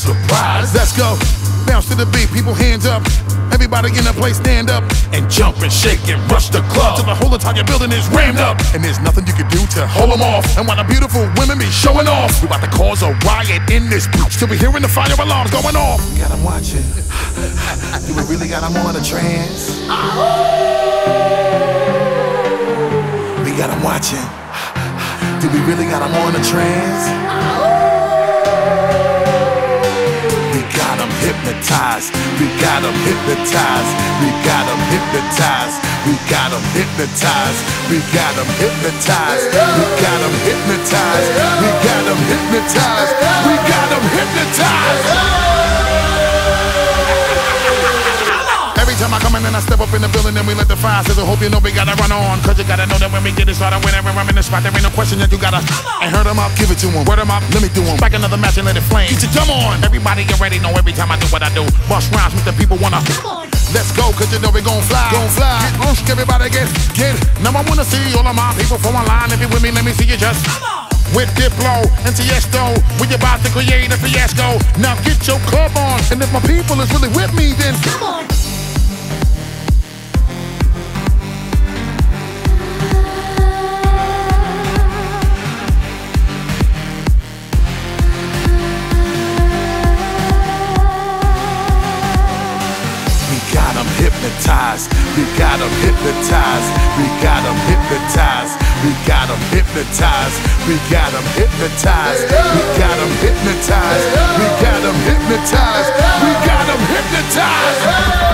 surprise. Let's go. Bounce to the beat, people hands up. Everybody in the place stand up and jump and shake and rush the club till the whole entire building is rammed up. And there's nothing you can do to hold them off. And while the beautiful women be showing off, we about to cause a riot in this bitch till we hearing the fire alarms going off. We got them watching. Do we really got them on a trance? We got them watching. Do we really got them on a trance? We got them hypnotized. We got them hypnotized. We got them hypnotized. We got them hypnotized. We got them hypnotized. We got them hypnotized. We got them hypnotized. We got them hypnotized. Every time I come in and I step up in the building and we let the fire sizzle. Hope you know we gotta run on, cause you gotta know that when we get it started, whenever I'm in the spot, there ain't no question that you gotta. And hurt them up, give it to them. Word them up, let me do them. Back another match and let it flame. Get your dumb on. Everybody already know every time I do what I do. Bust rhymes with the people wanna. Let's go, cause you know we gon' fly. Gon' fly. Get loose, everybody get. Now I wanna see all of my people from online. If you with me, let me see you just. With Diplo and Tiesto, we about to create a fiasco. Now get your club on, and if my people is really with me, then come on. Hypnotized. We got them hypnotized. We got them hypnotized. We got them hypnotized. We got them hypnotized. We got them hypnotized. We got them hypnotized. We got them hypnotized.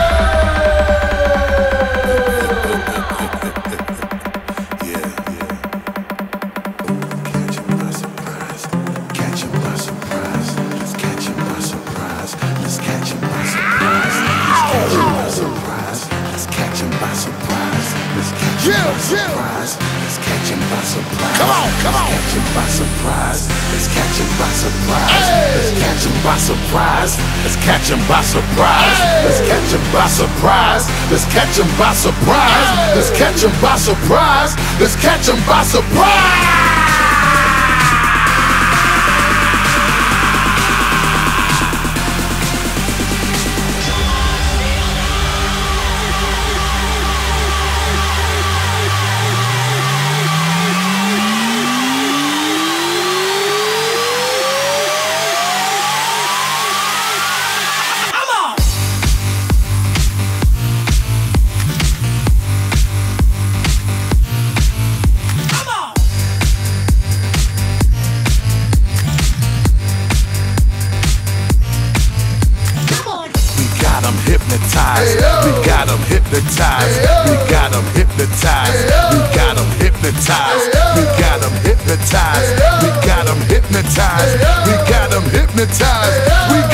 Let's catch him by surprise. Come on, come on. Let's catch him by surprise. Let's catch him by surprise. Let's catch him by surprise. Let's catch him by surprise. Let's catch him by surprise. Let's catch him by surprise. Let's catch him by surprise. Let's catch him by surprise. We got them hypnotized. We got them hypnotized. We got them hypnotized. We got them hypnotized. We got them hypnotized. We got them hypnotized. We